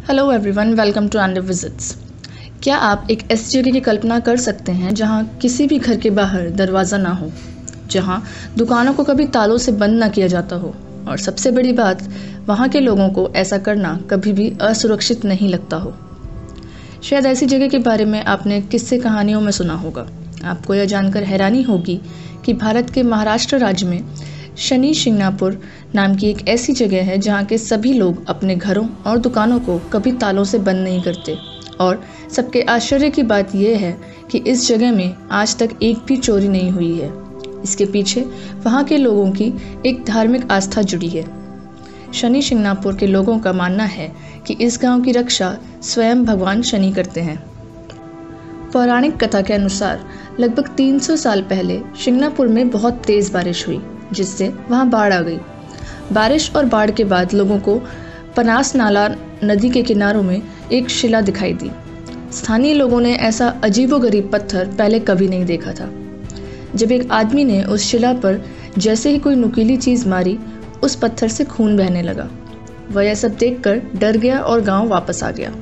Hello everyone, welcome to under visits. क्या आप एक ऐसी जगह की कल्पना कर सकते हैं जहां किसी भी घर के बाहर दरवाज़ा ना हो, जहां दुकानों को कभी तालों से बंद ना किया जाता हो, और सबसे बड़ी बात, वहां के लोगों को ऐसा करना कभी भी असुरक्षित नहीं लगता हो। शायद ऐसी जगह के बारे में आपने किस्से कहानियों में सुना होगा। आपको यह जानकर हैरानी होगी कि भारत के महाराष्ट्र राज्य में शनि शिंगणापुर नाम की एक ऐसी जगह है जहाँ के सभी लोग अपने घरों और दुकानों को कभी तालों से बंद नहीं करते। और सबके आश्चर्य की बात यह है कि इस जगह में आज तक एक भी चोरी नहीं हुई है। इसके पीछे वहाँ के लोगों की एक धार्मिक आस्था जुड़ी है। शनि शिंगणापुर के लोगों का मानना है कि इस गांव की रक्षा स्वयं भगवान शनि करते हैं। पौराणिक कथा के अनुसार लगभग 300 साल पहले शिंगणापुर में बहुत तेज बारिश हुई, जिससे वहां बाढ़ आ गई। बारिश और बाढ़ के बाद लोगों को पनास नाला नदी के किनारों में एक शिला दिखाई दी। स्थानीय लोगों ने ऐसा अजीबोगरीब पत्थर पहले कभी नहीं देखा था। जब एक आदमी ने उस शिला पर जैसे ही कोई नुकीली चीज मारी, उस पत्थर से खून बहने लगा। वह यह सब देखकर डर गया और गांव वापस आ गया।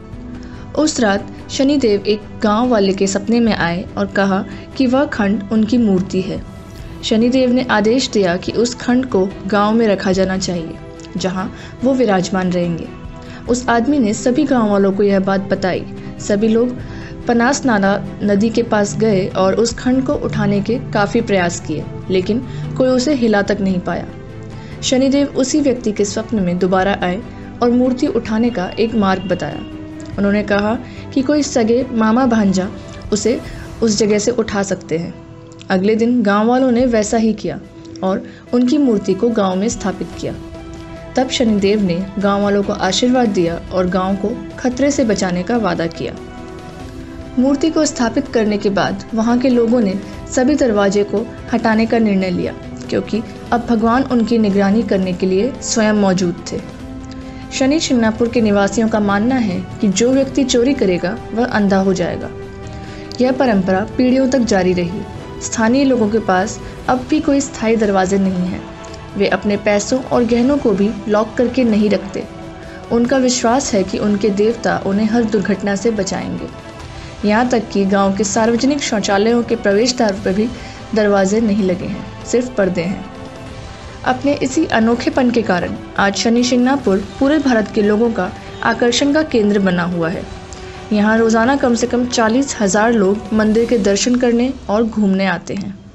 उस रात शनिदेव एक गांव वाले के सपने में आए और कहा कि वह खंड उनकी मूर्ति है। शनिदेव ने आदेश दिया कि उस खंड को गांव में रखा जाना चाहिए, जहां वो विराजमान रहेंगे। उस आदमी ने सभी गांव वालों को यह बात बताई। सभी लोग पनास नाला नदी के पास गए और उस खंड को उठाने के काफ़ी प्रयास किए, लेकिन कोई उसे हिला तक नहीं पाया। शनिदेव उसी व्यक्ति के स्वप्न में दोबारा आए और मूर्ति उठाने का एक मार्ग बताया। उन्होंने कहा कि कोई सगे मामा भांजा उसे उस जगह से उठा सकते हैं। अगले दिन गांव वालों ने वैसा ही किया और उनकी मूर्ति को गांव में स्थापित किया। तब शनिदेव ने गांव वालों को आशीर्वाद दिया और गांव को खतरे से बचाने का वादा किया। मूर्ति को स्थापित करने के बाद वहां के लोगों ने सभी दरवाजे को हटाने का निर्णय लिया, क्योंकि अब भगवान उनकी निगरानी करने के लिए स्वयं मौजूद थे। शनि शिंगणापुर के निवासियों का मानना है कि जो व्यक्ति चोरी करेगा वह अंधा हो जाएगा। यह परंपरा पीढ़ियों तक जारी रही। स्थानीय लोगों के पास अब भी कोई स्थायी दरवाजे नहीं हैं। वे अपने पैसों और गहनों को भी लॉक करके नहीं रखते। उनका विश्वास है कि उनके देवता उन्हें हर दुर्घटना से बचाएंगे। यहाँ तक कि गांव के सार्वजनिक शौचालयों के प्रवेश द्वार पर भी दरवाजे नहीं लगे हैं, सिर्फ पर्दे हैं। अपने इसी अनोखेपन के कारण आज शनि शिंगणापुर पूरे भारत के लोगों का आकर्षण का केंद्र बना हुआ है। यहाँ रोज़ाना कम से कम 40,000 लोग मंदिर के दर्शन करने और घूमने आते हैं।